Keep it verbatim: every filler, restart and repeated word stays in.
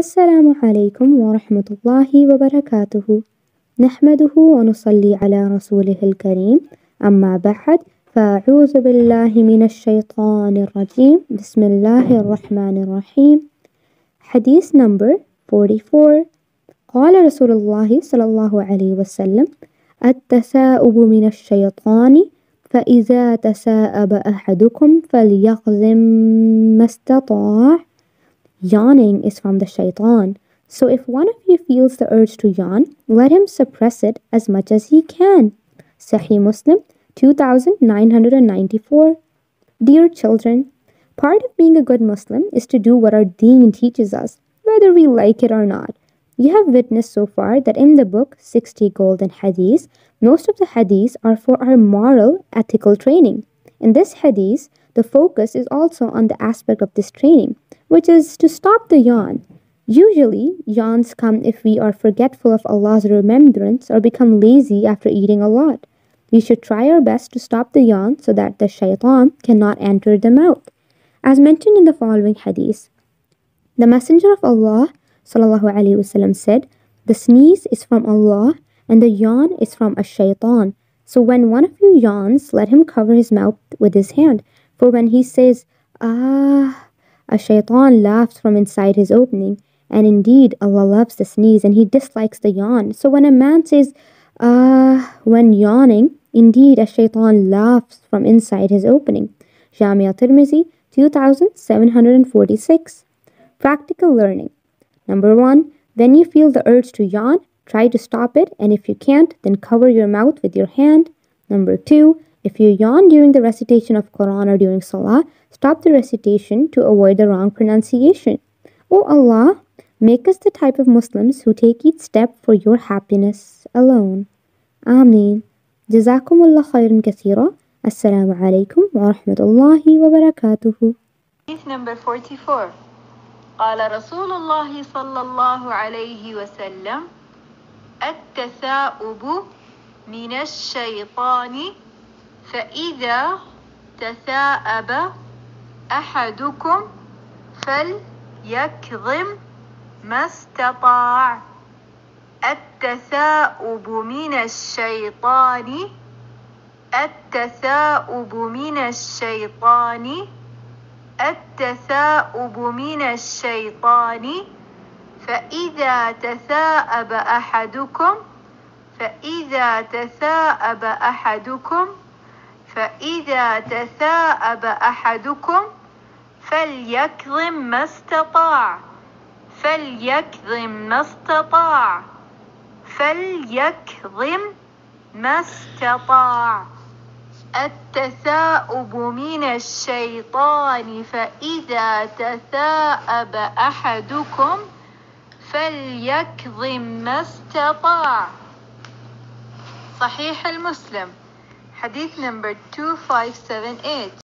السلام عليكم ورحمة الله وبركاته. نحمده ونصلي على رسوله الكريم، أما بعد، فأعوذ بالله من الشيطان الرجيم. بسم الله الرحمن الرحيم. حديث number forty-four. قال رسول الله صلى الله عليه وسلم: التثاؤب من الشيطان، فإذا تثاءب أحدكم فليقزم ما استطاع. Yawning is from the shaitan, so if one of you feels the urge to yawn, let him suppress it as much as he can. Sahih Muslim two thousand nine hundred ninety-four. Dear children, part of being a good Muslim is to do what our deen teaches us, whether we like it or not. You have witnessed so far that in the book sixty Golden Hadiths, most of the hadiths are for our moral, ethical training. In this hadith, the focus is also on the aspect of this training, which is to stop the yawn. Usually, yawns come if we are forgetful of Allah's remembrance or become lazy after eating a lot. We should try our best to stop the yawn so that the shaitan cannot enter the mouth. As mentioned in the following hadith, the Messenger of Allah sallallahu alaihi wasallam said, "The sneeze is from Allah and the yawn is from a shaitan. So when one of you yawns, let him cover his mouth with his hand. For when he says, ah, a shaitan laughs from inside his opening. And indeed, Allah loves the sneeze and He dislikes the yawn. So when a man says, ah, when yawning, indeed a shaitan laughs from inside his opening." Jami' al-Tirmizi two thousand seven hundred forty-six. Practical learning. Number one, when you feel the urge to yawn, try to stop it, and if you can't, then cover your mouth with your hand. Number two, if you yawn during the recitation of Quran or during Salah, stop the recitation to avoid the wrong pronunciation. O Allah, make us the type of Muslims who take each step for your happiness alone. Ameen. Jazakumullah khairan kathira. Assalamu alaikum wa rahmatullahi wa barakatuhu. Hadith number forty-four. قال رسول الله صلى الله عليه وسلم: التثاؤب من الشيطان، فإذا تثاءب أحدكم فليكظم ما استطاع. التثاؤب من الشيطان، التثاؤب من الشيطان، التثاؤب من الشيطان، فإذا تثاءب أحدكم فإذا تثاءب أحدكم فإذا تثاءب أحدكم فليكظم ما استطاع فليكظم ما استطاع فليكظم ما استطاع. التثاؤب من الشيطان، فإذا تثاءب أحدكم فليكظم ما استطاع. صحيح المسلم. Hadith number two five seven eight.